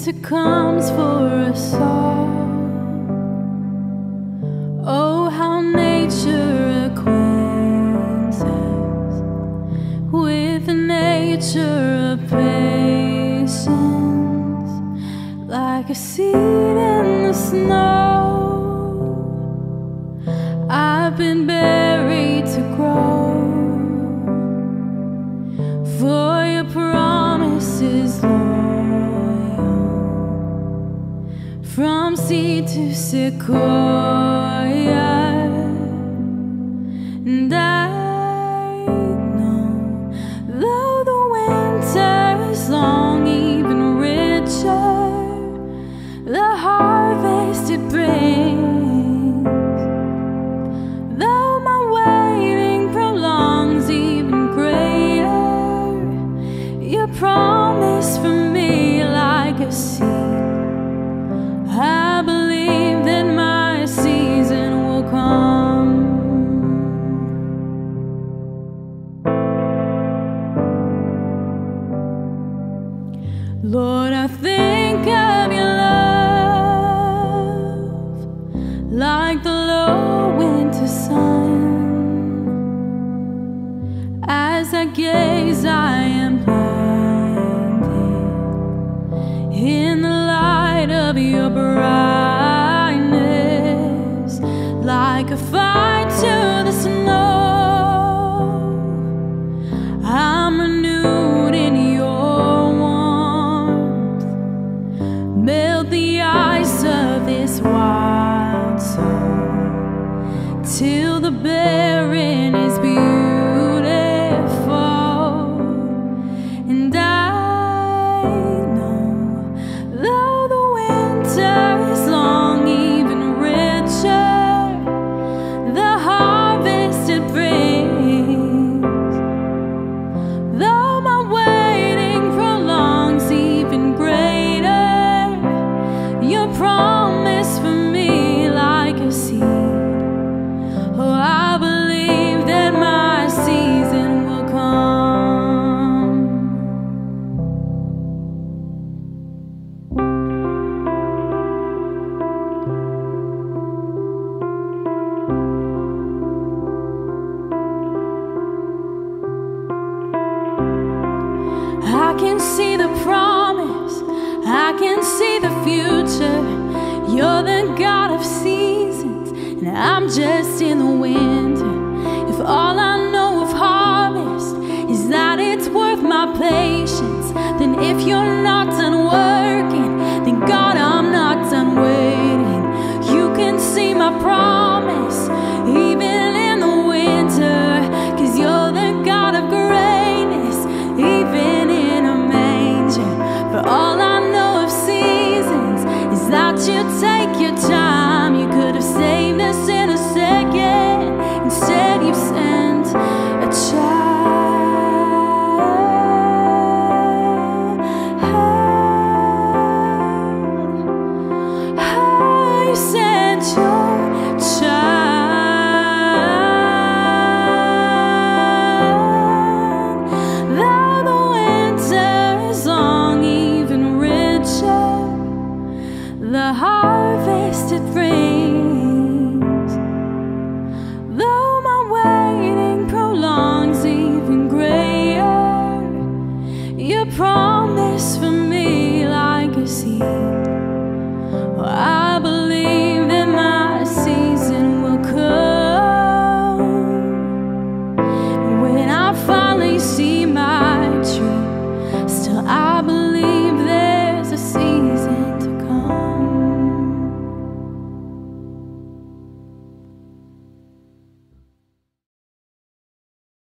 winter comes for us all. Oh, how nature acquaints us with the nature of patience, like a seed in the snow. I've been buried to grow, for your promise is loyal, from seed to sequoia. And I know, though the winter is long, even richer the harvest it brings. Though my waiting prolongs, even greater your promise for me, like a seed. I believe that my season will come. Lord, I think of your love like the low winter sun. As I gaze, I am blinded in the light of your brightness, like a fire to the snow. I'm renewed in your warmth. Melt the ice of this wild soul till the barren is beautiful. And I know, though the winter is long, even richer the harvest it brings. Though my waiting prolongs, even greater your promise for me, like a seed. Oh, I believe that my season will come. I can see the promise, I can see the future. You're the God of seasons, and I'm just in the winter. If all I know of harvest is that it's worth my patience, then if you're not done